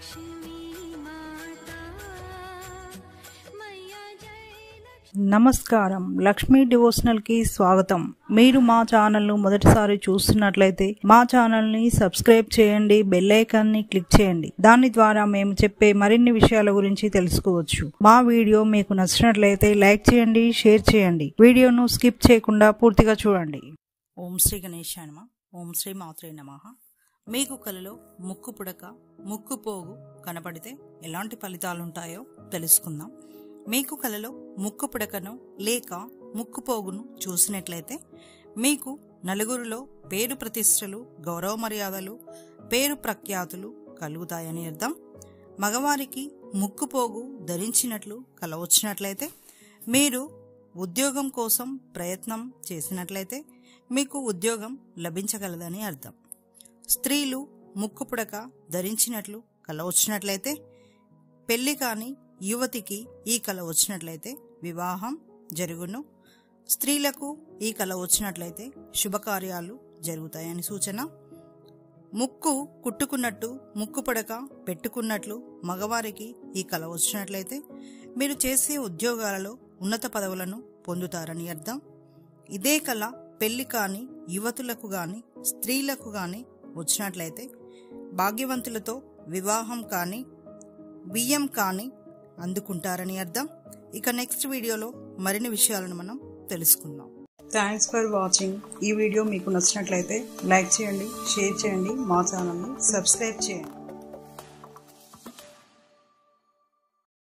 నమస్కారం, లక్ష్మీ డివోషనల్ కి స్వాగతం. మీరు మా ఛానల్ ను మొదటిసారి చూస్తున్నట్లయితే మా ఛానల్ ని సబ్స్క్రైబ్ చేయండి, బెల్ ఐకాన్ ని క్లిక్ చేయండి. దాని ద్వారా మేము చెప్పే మరిన్ని విషయాల గురించి తెలుసుకోవచ్చు. మా వీడియో మీకు నచ్చినట్లయితే లైక్ చేయండి, షేర్ చేయండి. వీడియోను స్కిప్ చేయకుండా పూర్తిగా చూడండి. ఓం శ్రీ గణేశాయ నమః. ఓం శ్రీ మాత్రే నమః. మీకు కలలో ముక్కు పుడక, ముక్కు పోగు కనపడితే ఎలాంటి ఫలితాలుంటాయో తెలుసుకుందాం. మీకు కలలో ముక్కు పుడకను లేక ముక్కు పోగును చూసినట్లయితే మీకు నలుగురిలో పేరు ప్రతిష్టలు, గౌరవ మర్యాదలు, పేరు ప్రఖ్యాతులు కలుగుతాయని అర్థం. మగవారికి ముక్కు పోగు ధరించినట్లు కల వచ్చినట్లయితే మీరు ఉద్యోగం కోసం ప్రయత్నం చేసినట్లయితే మీకు ఉద్యోగం లభించగలదని అర్థం. స్త్రీలు ముక్కు పుడక ధరించినట్లు కల వచ్చినట్లయితే పెళ్లి కాని యువతికి ఈ కల వచ్చినట్లయితే వివాహం జరుగును. స్త్రీలకు ఈ కల వచ్చినట్లయితే శుభకార్యాలు జరుగుతాయని సూచన. ముక్కు కుట్టుకున్నట్టు ముక్కు పుడక పెట్టుకున్నట్లు మగవారికి ఈ కల వచ్చినట్లయితే మీరు చేసే ఉద్యోగాలలో ఉన్నత పదవులను పొందుతారని అర్థం. ఇదే కల పెళ్లి కాని యువతులకు గాని స్త్రీలకు గాని వచ్చినట్లయితే భాగ్యవంతులతో వివాహం కానీ బియ్యం కానీ అందుకుంటారని అర్థం. ఇక నెక్స్ట్ వీడియోలో మరిన్ని విషయాలను మనం తెలుసుకుందాం. Thanks for watching. ఈ వీడియో మీకు నచ్చినట్లయితే లైక్ చేయండి, షేర్ చేయండి, మా ఛానల్ని సబ్స్క్రైబ్ చేయండి.